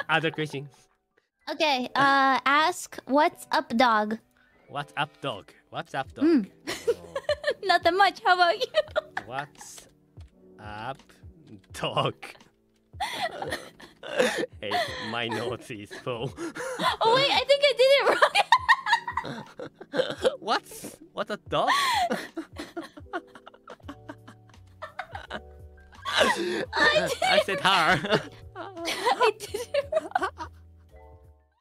Other question. Okay, ask what's up, dog? What's up, dog? What's up, dog? Mm. Not that much. How about you? What's up, dog? Hey, my notes is full. Oh wait, I think I did it wrong. What's a dog? I I said her. I did it